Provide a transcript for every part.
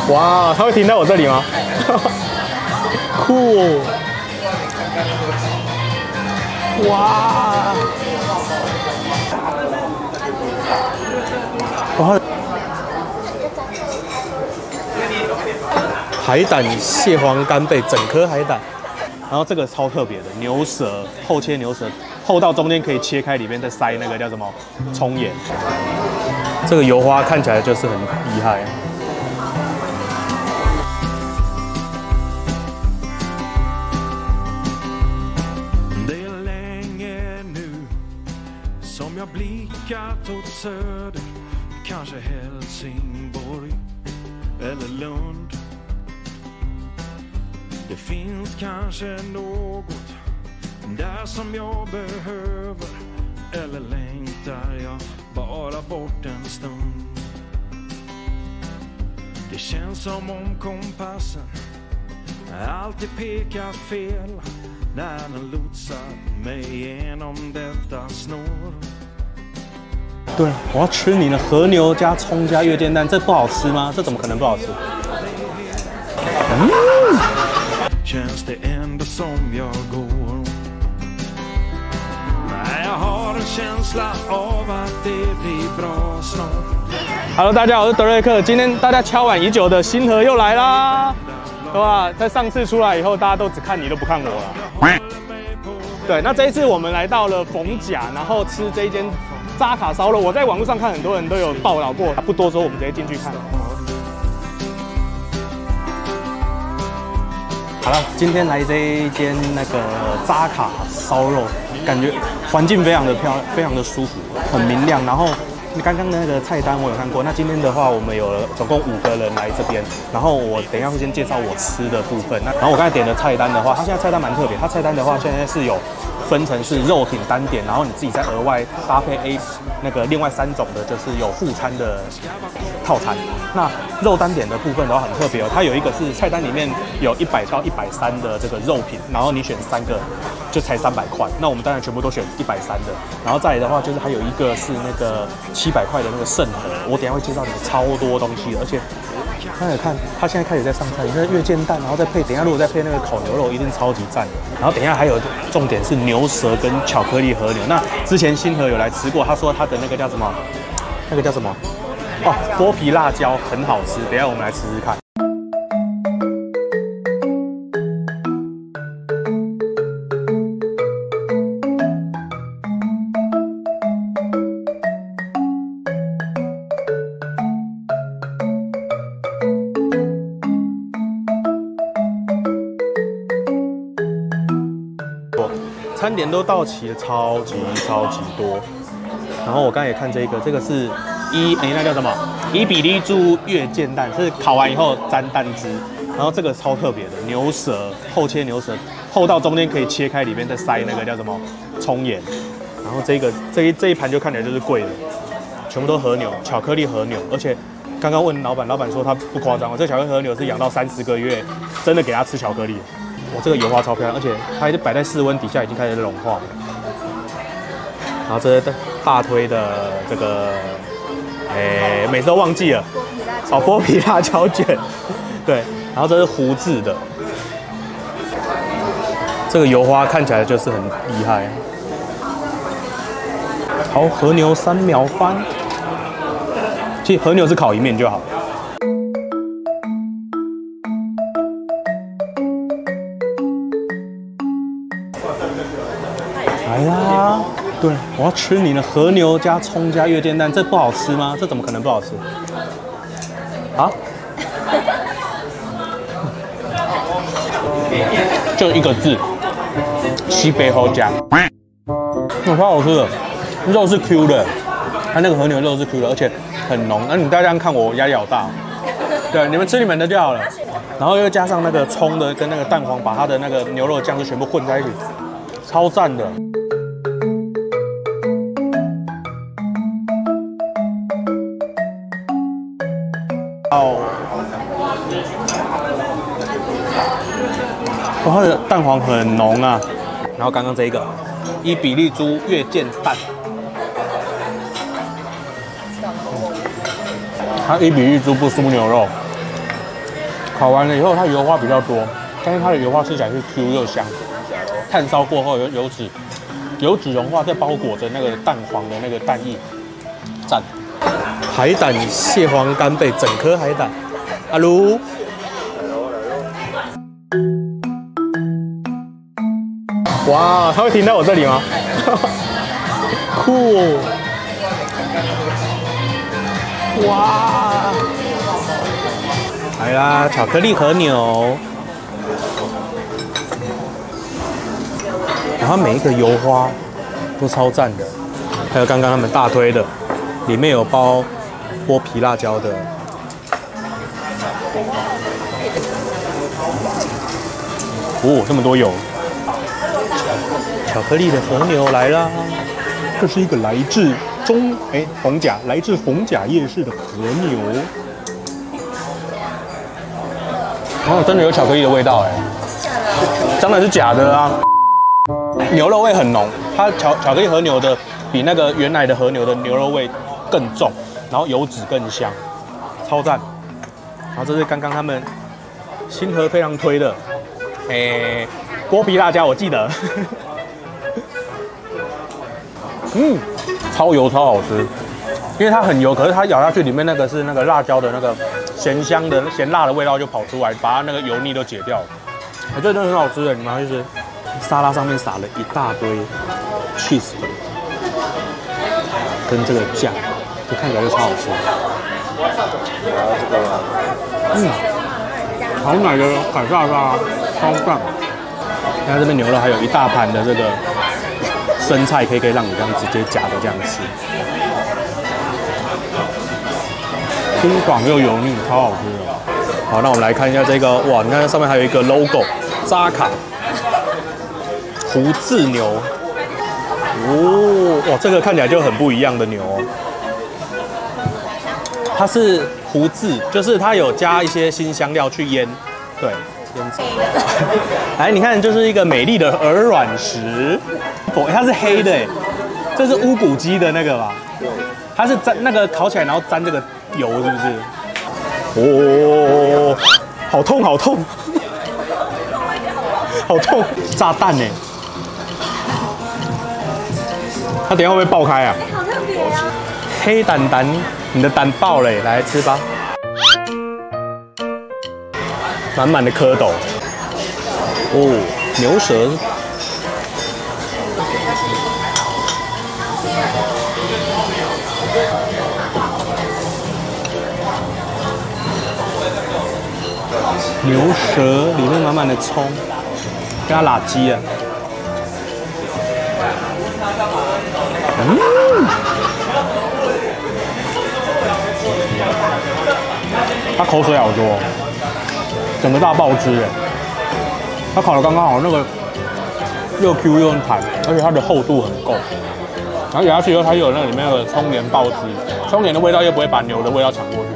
哇，它会停在我这里吗？酷哦！哇！哇！海胆蟹黄干贝，整颗海胆。然后这个超特别的牛舌，厚切牛舌，厚到中间可以切开，里面再塞那个叫什么葱盐。这个油花看起来就是很厉害。 blickat åt söder, kanske Helsingborg eller Lund. Det finns kanske något där som jag behöver, eller längtar jag bara bort en stund. Det känns som om kompassen alltid pekar fel när den lotsar mig genom detta snår. 对，我要吃你的和牛加葱加月见蛋，这不好吃吗？这怎么可能不好吃？ Känns det ändå som jag går. Jag har en känsla av att det blir bra snart. Hello， 大家好，我是德瑞克。今天大家敲碗已久的星河又来啦，对吧？在上次出来以后，大家都只看你，都不看我了。对，那这一次我们来到了逢甲，然后吃这一间。 扎卡烧肉，我在网络上看很多人都有报道过，不多说，我们直接进去看。好了，今天来这一间那个扎卡烧肉，感觉环境非常的漂亮，非常的舒服，很明亮。然后刚刚那个菜单我有看过，那今天的话我们有总共5个人来这边，然后我等一下会先介绍我吃的部分。然后我刚才点的菜单的话，它现在菜单蛮特别，它菜单的话现在是有。 分成是肉品单点，然后你自己再额外搭配那个另外3种的，就是有副餐的套餐。那肉单点的部分的话很特别哦，它有一个是菜单里面有100到130的这个肉品，然后你选3个就才300块。那我们当然全部都选130的。然后再来的话就是还有一个是那个700块的那个圣盒，我等一下会介绍你们超多东西的，而且。 大家看，他现在开始在上菜，你看月见蛋，然后再配，等一下如果再配那个烤牛肉，一定超级赞的。然后等一下还有重点是牛舌跟巧克力和牛。那之前星河有来吃过，他说他的那个叫什么？那个叫什么？哦，剥皮辣椒很好吃。等一下我们来吃吃看。 餐点都到齐了，超级多。然后我刚才也看这个是那叫什么？伊比利猪月见蛋，是烤完以后沾蛋汁。然后这个超特别的牛舌，厚切牛舌，厚到中间可以切开，里面再塞那个叫什么葱盐。然后这一盘就看起来就是贵的，全部都和牛，巧克力和牛，而且刚刚问老板说他不夸张，这巧克力和牛是养到30个月，真的给他吃巧克力。 我这个油花超漂亮，而且它摆在室温底下已经开始融化了。然后这是大推的这个，每次都忘记了，剥皮辣椒卷，对。然后这是胡志的，这个油花看起来就是很厉害。好，和牛3秒翻，其实和牛是烤一面就好。 来啦！对，我要吃你的和牛加葱加月见蛋，这不好吃吗？这怎么可能不好吃？啊？就一个字，西北好夹。超好吃的，肉是 Q 的，它那个和牛肉是 Q 的，而且很浓。那你大家这样看我压力好大。对，你们吃你们的就好了。然后又加上那个葱的跟那个蛋黄，把它的那个牛肉酱就全部混在一起，超赞的。 哦，它的蛋黄很浓啊。然后刚刚这一个伊比利猪月见蛋，它伊比利猪不酥牛肉， 烤完了以后，它油花比较多，但是它的油花吃起来是 Q 又香。炭烧过后有油脂融化，再包裹着那个蛋黄的那个蛋液，赞。海胆蟹黄干贝，整颗海胆。阿卢，哇，它会停在我这里吗？酷哦！哇，来啦，巧克力和牛。然后每一个油花都超赞的，还有刚刚他们大推的，里面有包剥皮辣椒的，哦，这么多油！巧克力的和牛来啦，这是一个来自逢甲夜市的和牛，哦，真的有巧克力的味道哎，当然是假的啊。牛肉味很浓，它巧克力和牛的比那个原来的和牛的牛肉味更重，然后油脂更香，超赞。然后这是刚刚他们新河非常推的，剥皮辣椒，我记得，超油超好吃，因为它很油，可是它咬下去里面那个是那个辣椒的那个咸辣的味道就跑出来，把它那个油腻都解掉了，这真的很好吃的，你们要去吃。沙拉上面撒了一大堆 cheese 跟这个酱，这看起来就超好吃。好奶的海沙沙，超赞。看这边牛肉还有一大盘的这个生菜，可以让你这样直接夹着这样吃，清爽又油腻，超好吃的。好，那我们来看一下这个，哇，你看上面还有一个 logo， 扎卡。胡志牛，哦，哇，这个看起来就很不一样的牛哦。它是胡志，就是它有加一些辛香料去腌，对，腌制。来，你看，就是一个美丽的鹅卵石，它是黑的哎，这是乌骨鸡的那个吧？对，它是沾那个烤起来，然后沾这个油，是不是？哦，好痛，好痛，好痛！炸弹哎！它等一下会不会爆开啊？好特别啊！黑胆，你的胆爆了，来吃吧。满满的蝌蚪。哦，牛舌。牛舌里面满满的葱，跟它辣鸡啊。它口水好多，整个大爆汁哎！它烤的刚刚好，那个又 Q 又弹，而且它的厚度很够。然后咬下去以后，它又有那个里面的葱莲爆汁，葱莲的味道又不会把牛的味道抢过去。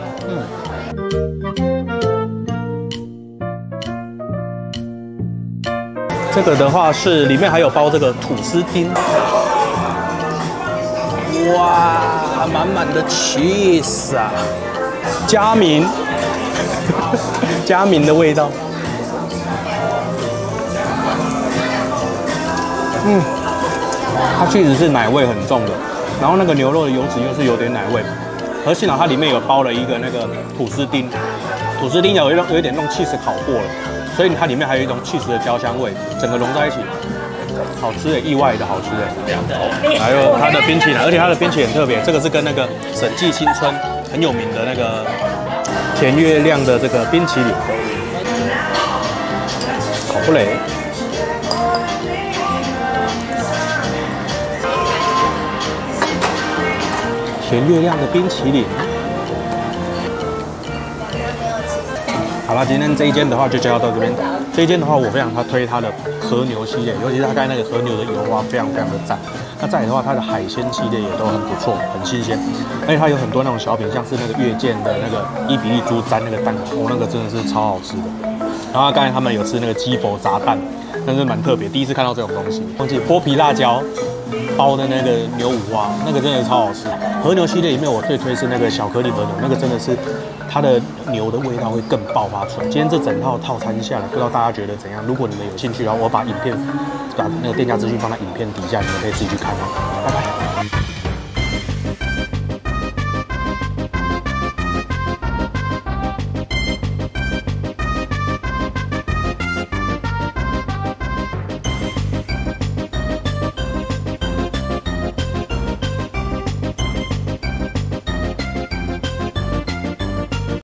这个的话是里面还有包这个吐司丁。哇，满满的 cheese 啊！佳明，佳明的味道。它确实是奶味很重的，然后那个牛肉的油脂又是有点奶味，而幸好它里面有包了一个那个吐司丁，吐司丁有一点用 cheese 烤过了，所以它里面还有一种 cheese 的焦香味，整个融在一起。好吃的，意外的好吃的，还有它的冰淇淋，而且它的冰淇淋很特别，这个是跟那个审计新村很有名的那个甜月亮的这个冰淇淋，烤布雷，甜月亮的冰淇淋。好了，今天这一间的话就介绍到这边。这一间的话，我非常推它的和牛系列，尤其是它刚才那个和牛的油花非常的赞。那再来的话，它的海鲜系列也都很不错，很新鲜。而且它有很多那种小品，像是那个月见的那个伊比利猪沾那个蛋黄，那个真的是超好吃的。然后刚才他们有吃那个鸡佛炸蛋， 但是蛮特别，第一次看到这种东西。忘记剥皮辣椒包的那个牛五花，那个真的超好吃。和牛系列里面，我最推是那个小颗粒和牛，那个真的是它的牛的味道会更爆发出来。今天这整套套餐下来，不知道大家觉得怎样？如果你们有兴趣的话，我把那个店家资讯放在影片底下，你们可以自己去看哦。拜拜。